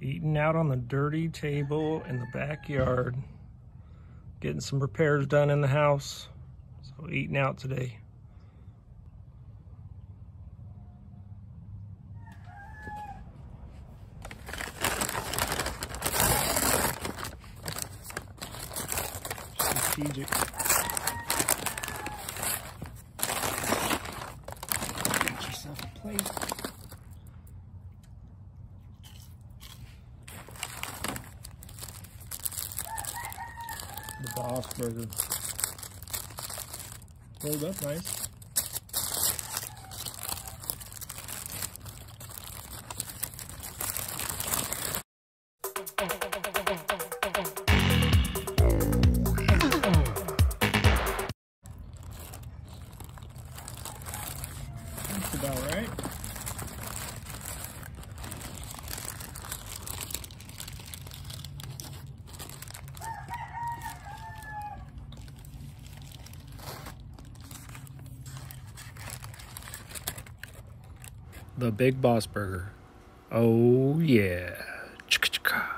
Eating out on the dirty table in the backyard. Getting some repairs done in the house. So eating out today. Strategic. Get yourself a plate. The Boss Burger. Rolled up nice. That's about right. The Big Boss Burger. Oh yeah. Chicka chicka.